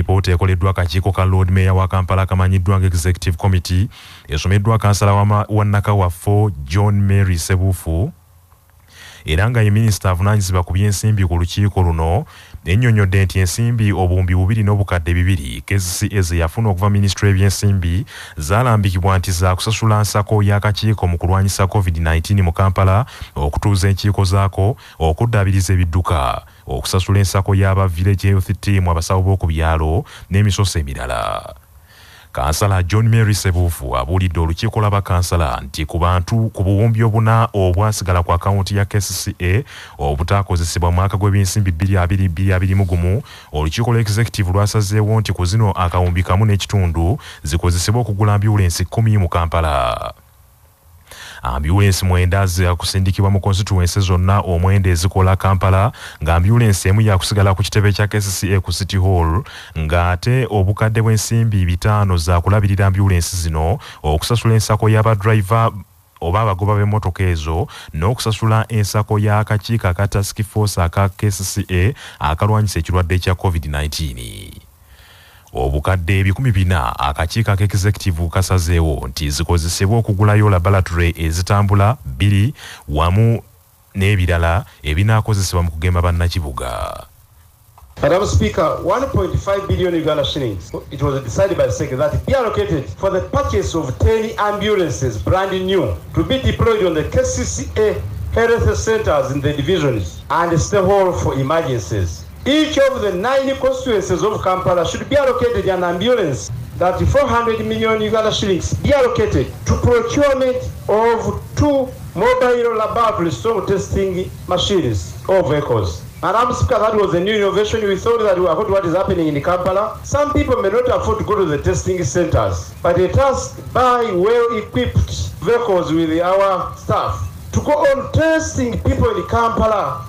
Alipoota ekoleddwa akakiiko ka Lord Mayor wa Kampala kamanyiddwa nga Executive Committee esomeddwa kansala wa Nakawa 4 John Mary Sebufu era nga ye minisita avunaanyizibwa ku by'ensimbi ku lukiiko luno ennyonnyodde nti ensimbi obuwumbi 2.2 KCCA ze yafuna okuva minisitule y'ebyensimbi zaalambikibwa nti za kusasula nsako y'akakiiko mu kulwanyisa COVID-19 mu Kampala, okutuuza enkiiko zaako, okuddaabiriza ebidduka, okusasula ensako y'aba village health team abasawo b'oku byalo n'emisoso emirala. Kansala John Mary Sebufu abuulidde olukiiko lw'abakansala nti ku bantu ku buwumbi obuna obwasigala ku akawunti ya KCCA obutaakozesebwa mu mwaka gw'ebyensimbi 2021 olukiiko lw'executive lwasazeewo nti ku zino akawumbi kamu n'ekitundu zikozesebwa okugula ambyulensi 10 mu Kampala. Ambyulensi 9 zakusindikibwa mu constituency zonna omwenda ezikola Kampala, nga ambyulensi emu yakusigala ku kitebe kya KCCA ku City Hall, ng'ate obukadde bw'ensimbi 5 zakulabirira ambyulensi zino, okusasula ensako y'abadriver oba abagoba b'emmotoka ezo, n'okusasula ensako y'akakiiko aka task force aka KCCA akalwanyisa ekirwadde kya COVID-19. Obukadde 400 akakiiko ak'executive kasazeewo nti zikozesebwa okugulayo laboratory ezitambula 2 wamu n'ebirala ebinaakozesebwa mu kugema bannakibuga. Madam Speaker, 1.5 billion Uganda shillings, it was decided by the Secretary that be allocated for the purchase of 10 ambulances, brand new, to be deployed on the KCCA health centers in the divisions and stay hall for emergencies. Each of the 9 constituencies of Kampala should be allocated an ambulance that 400 million Uganda shillings be allocated to procurement of 2 mobile laboratory storm testing machines or vehicles. Madam Speaker, that was a new innovation. We thought that what is happening in Kampala, some people may not afford to go to the testing centers, but let us buy well-equipped vehicles with our staff to go on testing people in Kampala.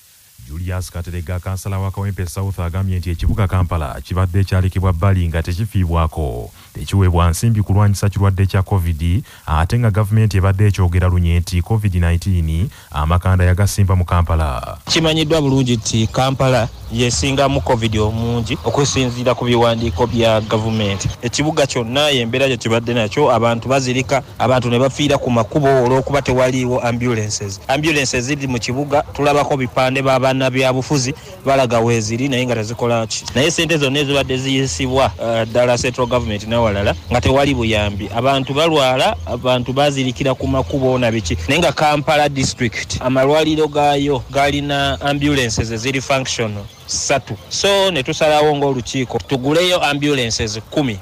Julius Katerega kansala wa Kawempe South agambye nti ekibuga Kampala kibadde kyalekebwa bbali nga tekifiibwako, tekiweebwa nsimbi kulwanyisa kirwadde kya COVID, ate nga gavumenti ebadde ekyogera lunye nti COVID-19 amakanda yagasimba mu Kampala. Kimanyiddwa bulungi nti Kampala yesinga mu COVID omungi okusinziira ku biwandiiko bya gavumenti. Ekibuga kyonna embeera gye kibadde nakyo, abantu bazirika, abantu ne bafiira ku makubo olw'okuba tewaliiwo ambulances. Ambulances ziri mu kibuga, tulabako bipande b'abaana byabufuzi balaga weeziri naye nga tezikola ki. Naye sente zonna ezibadde ziyisibwa ddala central government n'awalala nga tewali buyambi. Abantu balwala, abantu bazirikira ku makubo na biki. Naye nga Kampala district amalwaliro gaayo galina ambulances eziri functional 3. So ne tusalawo ng'olukiiko tuguleyo ambulances 10.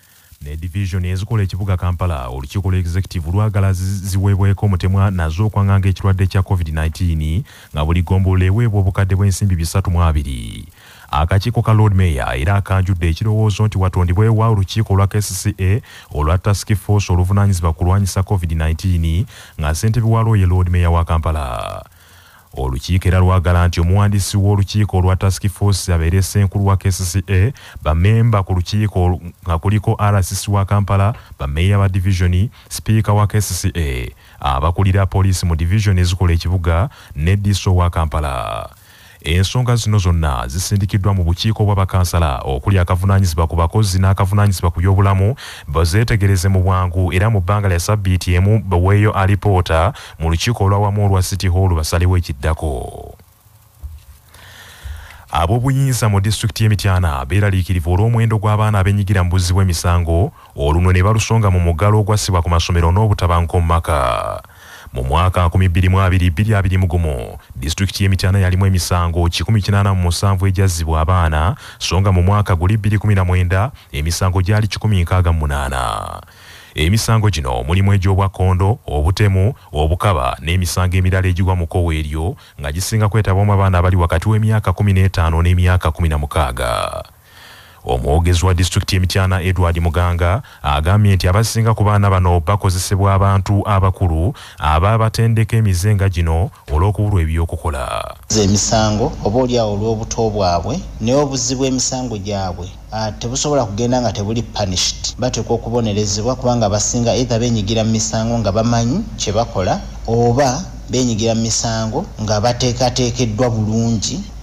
Ne division ezikola ekibuga Kampala, olukiiko lw'executive lwagala ziweebweko omutemwa nazo okwanganga ekirwadde kya COVID-19 nga buli ggombolola eweebwa obukadde bw'ensimbi 320. Akakiiko ka Lord Mayor era akanjudde ekirowoozo nti watondebwewo olukiiko olwa KCCA olwa task force oluvunaanyizibwa kulwanyisa COVID-19 nga ssentebe waalwo ye Lord Mayor wa Kampala. Olukiiko era lwagala nti omuwandiisi w'olukiiko olwa task force abeere ssenkulu wa KCCA, bammemba ku lukiiko nga kuliko RCC wa Kampala, bammeeya ba divisioni, sipiika wa KCCA, abakulira poliisi mu divisioni ezikola ekibuga ne DSO wa Kampala. Ensonga zino zonna zisindikiddwa mu bukiiko bw'abakansala okuli akavunaanyizibwa ku bakozi n'akavunaanyizibwa ku by'obulamu bazeetegereze mu bwangu era mu bbanga lya sabbiiti emu baweeyo alipoota mu lukiiko olwawamu olwa City Hall basalewo ekiddako. Ab'obuyinza mu disitulikiti y'Emityana beeraliikirivu olw'omuwendo gw'abaana abenyigira mu buzzi bw'emisango oluno ne balusonga mu muggalo ogwassibwa ku masomero n'obutabanguko mu maka. Mu mwaka 2022-2021 disitulikiti y'Emityana yalimu emisango 187 egyazzibwa abaana, so nga mu mwaka guli 2019 emisango gyali 168. Emisango gino mulimu egy'obwakkondo, obutemu, obukaba n'emisango emirala egigwa mu kkowe eryo nga gisinga kwetabamu abaana abali wakati w'emyaka 15 n'emyaka 16. Omwogezi wa disitulikiti y'Emityana Edward Muganga agambye nti abasinga ku baana bano bakozesebwa abantu abakulu ababatendeka emizenga gino olw'okubulwa eby'okukola. Emisango oba oliawo olw'obuto bwabwe n'obuzzi bw'emisango gyabwe tebusobola kugenda nga tebuli punished, bateekwa okubonerezebwa kubanga basinga either benyigira mu misango nga bamanyi kye bakola oba benyigira mu misango nga bateekateekeddwa bulungi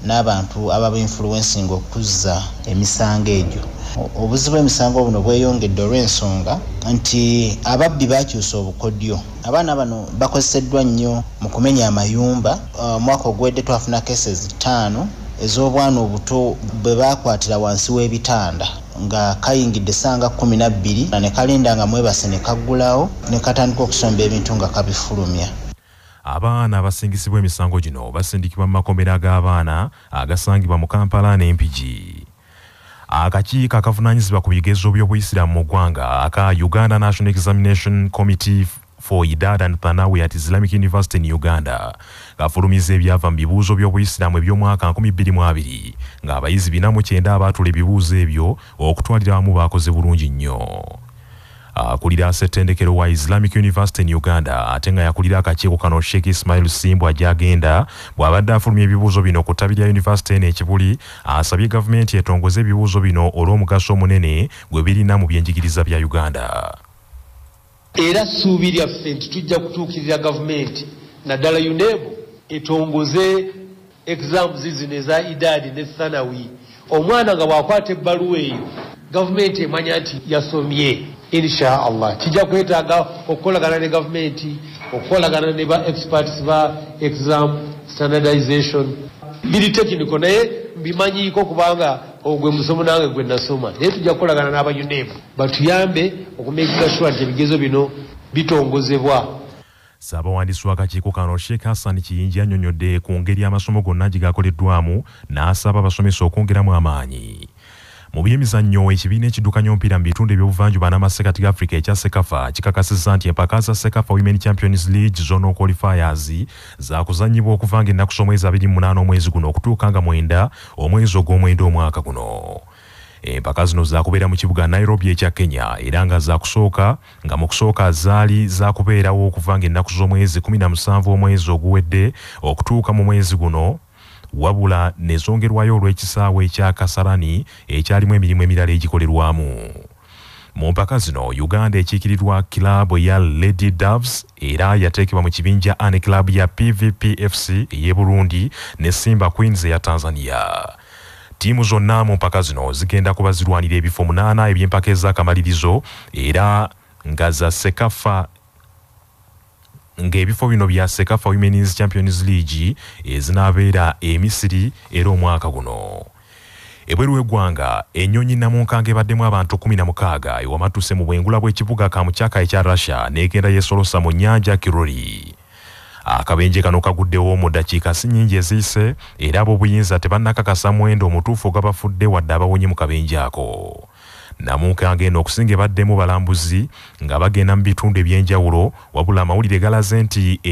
n'abantu ababa influencing okuzza emisango egyo. Obuzibu emisango buno bweyongedde olw'ensonga nti ababbi bakyusa obukodyo. Abaana bano bakozeseddwa nnyo mu kumenya amayumba. Mwaka ogwedde twafuna cases 5 ez'obwana obuto bwe bakwatira wansi w'ebitanda nga kayingidde sanga 12 na ne kalinda nga mwebase ne kaggulawo ne katandika okusomba ebintu nga kabifulumya. Abaana abasingisibwa emisango gino basindikibwa mu makomera g'abaana agasangibwa mu Kampala n'Empigi. Akakiiko akavunaanyizibwa ku bigezo by'obuyisiraamu mu ggwanga aka Uganda National Examination Committee for Idada and Thanawi at Islamic University in Uganda kafulumiza ebyava mu bibuuzo by'obuyisiraamu eby'omwaka 2022 ng'abayizi 49 abaatula ebibuuzo ebyo okutwalira wamu baakoze bulungi nnyo. Akulira ssettendekero wa Islamic University in Uganda ate nga yakulira akakiiko kano Sheikh Ismail Simbu ajagenda bw'abadde afulumya ebibuuzo bino ku ttabi lya University n'ekibuli asabye gavumenti etongoze ebibuuzo bino olw'omugaso omunene gwe birina mu byenjigiriza bya Uganda. Era ssuubi lyaffe nti tujja kutuukirira gavumenti naddala UNEB etongoze exams zino eza idadi ne thanawi. Omwana nga bw'akwata ebbaluwa eyo gavumenti emanya nti yasomye. Insha Allah kijja kwetaaga okukolagana ne gavumenti, okukolagana ne ba experts ba exam standardization biri technical naye bimanyiiko kubanga ogwe musomo nange gwe nasoma. Naye tujja kukolagana n'aba UNEB batuyambe okumeka sure nti ebigezo bino bitongozebwa. Ssaabawandiisi w'akakiiko kano Sheikh Hassan Kiyinji annyonnyodde ku ngeri amasomo gonna gye gakoleddwamu n'asaba abasomesa okwongeramu amaanyi. Mu byemizannyo ekibiina ekiddukanya omupiira mu bitundu ebyobuvanjuba n'amasekati ga Africa ekya Sekafa kikakasizza nti empaka za Sekafa Women Champions League Zonal Qualifiers zaakuzannyibwa okuva ng'ennaku z'omwezi 28 omwezi guno okutuuka nga 9 omwezi ogw'omwenda omwaka guno. Empaka zino zaakubeera mu kibuga Nairobi ekya Kenya era nga mu kusooka zaali zaakubeerawo okuva ng'ennaku z'omwezi 17 omwezi oguwedde okutuuka mu mwezi guno, wabula ne zongerwayo olw'ekisaawe ekya Kasarani ekyalimu emirimu emirala egikolerwamu. Mu mpaka zino Uganda ekiikirirwa kilabu ya Lady Doves era yateekebwa mu kibinja ane kilabu ya PVPFC ey'e Burundi ne Simba Queens eya Tanzania. Tiimu zonna mu mpaka zino zigenda kuba zirwanira ebifo 8 eby'empaka ez'akamalirizo era nga za Sekafa ng'ebifo bino bya Sekafa Women's Champions League ezinaabeera e Misiri era omwaka guno. Ebweru w'eggwanga ennyonyi namunkanga ebaddemu abantu 16 ewamatuuse mu bwengula bw'ekibuga Kamuchaka ekya Russia n'egenda yeesolosa mu nnyanja Kirori. Akabenje kano kaguddewo mu ddakiika si nnyingi eziyise era ab'obuyinza tebannakakasa muwendo omutuufu ogw'abafudde wadde abawonye mu kabenje ako. Namunkanga eno okusinga ebaddemu balambuzi nga bagenda mu bitundu eby'enjawulo wabula amawulire galaze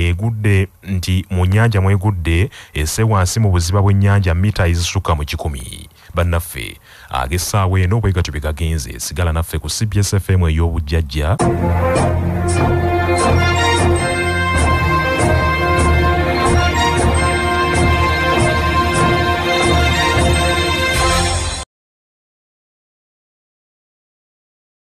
nti mu nnyanja mwegudde esse wansi mu buziba bw'ennyanja mita ezisukka mu 10. Bannaffe ag'essaawa eno bwe gatyo bye gagenze sigala naffe ku CBS FM ey'obujjajja.